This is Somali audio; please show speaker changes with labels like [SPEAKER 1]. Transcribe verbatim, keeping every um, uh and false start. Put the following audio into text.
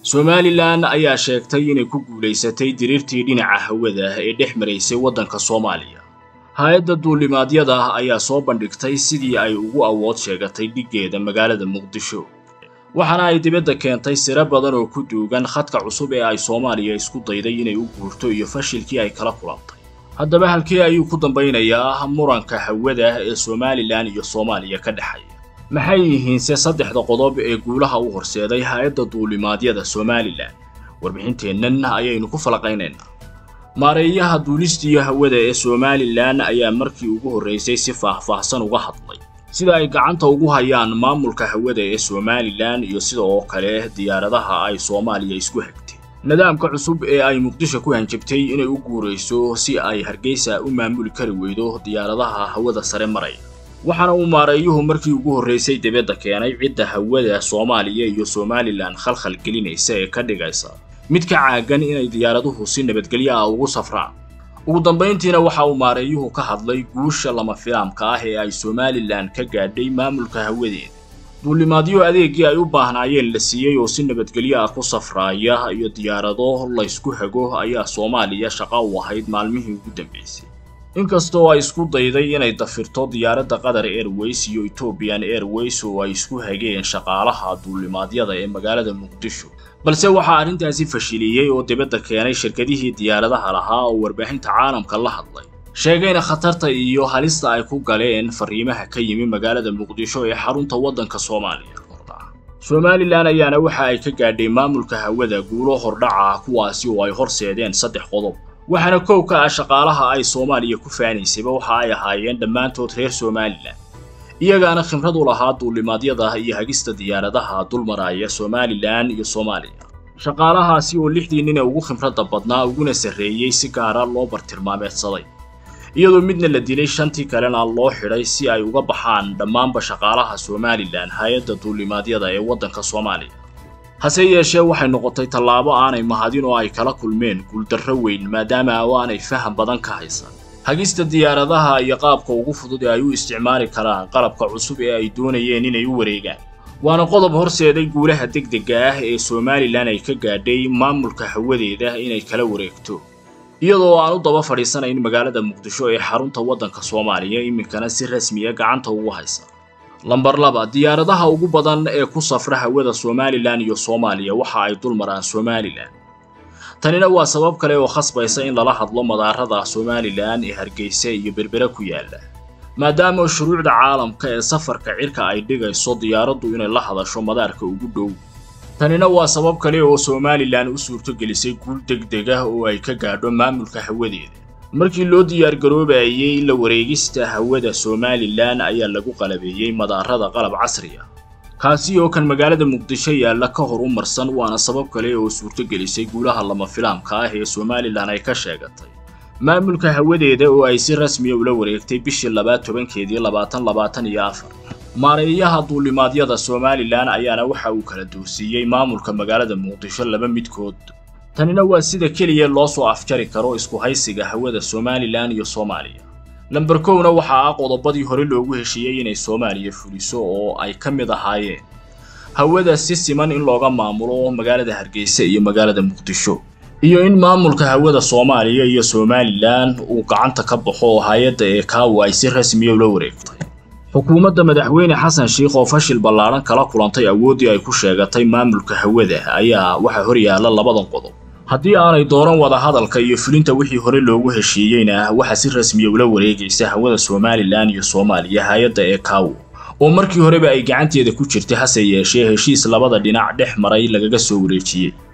[SPEAKER 1] Somaliland ayaa sheegtay inay ku guuleysatay diriirtii dhinaca hawada ee dhex maraysay waddanka Soomaaliya. Hay'adda duulimaadyada ayaa soo bandhigtay sidii ay ugu awood sheegatay dhigeeda magaalada Muqdisho. Waxaana ay dibadda keentay sira badan oo ku duugan khadka cusub ee ay Soomaaliya isku dayday inay u guurto iyo fashilkii ay kala kulantay. Haddaba halkee ayuu ku dambaynayaa muranka hawada ee Somaliland iyo Soomaaliya ka dhaxay? maxay yihiin saddexda qodob ee guulaha u horseeday hay'adda duulimaadyada Somaliland? Warbixinteennan ayaynu ku falaqaynaynaa. Maareeyaha duulistiya hawada ee Somaliland ayaa markii ugu horeysay si faahfaahsan uga hadlay sida ay gacanta ugu hayaan maamulka hawada ee Somaliland iyo sida oo kale diyaaradaha ay Soomaaliya isku hagtay. nidaamka cusub ee ay Muqdisho ku hanjabtay inay u guureyso si ay Hargeysa u maamuli kari weydo diyaaradaha hawada sare maray. waxaana uu maareeyuhu markii ugu horeysay dibadda keenay cidda hawada Soomaaliya iyo Somaliland khalkhal gelinaysa ee ka dhigaysa mid ka caagan inay diyaaraduhu si nabadgelyo ah ugu safraan. ugu dambeyntiina waxa uu maareeyuhu ka hadlay guusha lama filaamka ah ee ay Somaliland ka gaadhay maamulka hawadeeda. duulimaadyo adeegii ay u baahnaayeen la siiyay oo si nabadgelyo ah ku safraaya iyo diyaarado la isku hago ayaa Soomaaliya shaqo u ahayd maalmihii ugu dambeysay. inkastoo ay isku dayday inay dafirto diyaaradda Qatar Airways iyo Ethiopian Airways oo ay isku hageen shaqaalaha duulimaadyada ee magaalada Muqdisho, balse waxa arrintaasi fashiliyay oo dibadda keenay shirkadihii diyaaradaha lahaa oo warbaahinta caalamka la hadlay, sheegayna khatarta iyo halista ay ku galeen fariimaha ka yimi magaalada Muqdisho ee xarunta waddanka Soomaaliya. Somaliland ayaana waxa ay ka gaadhay maamulka hawada guulo hordhaca kuwaasi oo ay horseedeen saddex qodob. waxaana koow ka ah shaqaalaha ay Soomaaliya ku faanaysay waxa ay ahaayeen dhammaantood reer Somaliland, iyagaana khibrad u lahaa duulimaadyada iyo hagista diyaaradaha dulmaraya Somaliland iyo Soomaaliya. shaqaalahaasi oo lixdii nin ee ugu khibradda badnaa uguna sarreeyay si gaar ah loo bartilmaameedsaday, iyadoo midna la dilay shantii kalena loo xidhay si ay uga baxaan dhammaanba shaqaalaha Somaliland hay'adda duulimaadyada ee waddanka Soomaaliya. hase yeeshee waxay noqotay tallaabo aanay mahadin oo ay kala kulmeen guuldarro weyn maadaama aanay faham badan ka haysan hagista diyaaradaha iyo qaabka ugu fudud ee ay u isticmaali karaan qalabka cusub ee ay doonayeen inay u wareegaan. waana qodob horseeday guulaha degdega ah ee Somaliland ay ka gaadhay maamulka hawadeeda inay kala wareegto, iyadoo aan u daba fadhiisanayn magaalada Muqdisho ee xarunta waddanka Soomaaliya iminkana si rasmi ah gacanta ugu haysa. lambar laba diyaaradaha ugu badan ee ku safra hawada Somaliland iyo Soomaaliya waxa ay dul maraan Somaliland. tanina waa sabab kale oo khasbaysa in lala hadlo madaarada Somaliland ee Hargeysa iyo Berbera ku yaala, maadaama shuruucda caalamka ee safarka cirka ay dhigayso diyaaraddu inay la hadasho madaarka ugu dhow. tanina waa sabab kale oo Somaliland u suurto gelisay guul degdeg ah oo ay ka gaadho maamulka hawadeeda. markii loo diyaar garoobayay la wareegista hawada Somaliland ayaa lagu qalabeeyay madaarada qalab casri ah, kaasi oo kan magaalada Muqdisho yaala ka hor u marsan, waana sabab kale oo suurto gelisay guulaha lama filaamka ah ee Somaliland ay ka sheegatay maamulka hawadeeda oo ay si rasmi ah ula wareegtay bishii labaad iyo tobankeedii labaatan labaatan iyo afar. maareeyaha duulimaadyada Somaliland ayaana waxa uu kala doorsiiyay maamulka magaalada Muqdisho laba midkood. tanina waa sida kaliya loo soo afjari karo isku haysiga hawada Somaliland iyo Soomaaliya. lambar kow na waxa ah qodobadii hore loogu heshiiyay inay Soomaaliya fuliso oo ay ka mid ahaayeen hawada si siman in looga maamulo magaalada Hargeysa iyo magaalada Muqdisho, iyo in maamulka hawada Soomaaliya iyo Somaliland uu gacanta ka baxo hay'adda ee ka way si rasmi ah loo wareegtay. xukuumadda madaxweyne Xasan Sheikh oo fashil ballaaran kala kulantay awoodii ay ku sheegatay maamulka hawada ayaa waxa hor yaala labadan qodob. haddii aanay dooran wada hadalka iyo fulinta wixii hore loogu heshiiyeyna waxa si rasmi ah ula wareegaysa hawada Somaliland iyo Soomaaliya hay'adda ee ka way oo markii horeba ay gacanteeda ku jirtay, hase yeeshee heshiis labada dhinac dhex maray lagaga soo wareejiyay.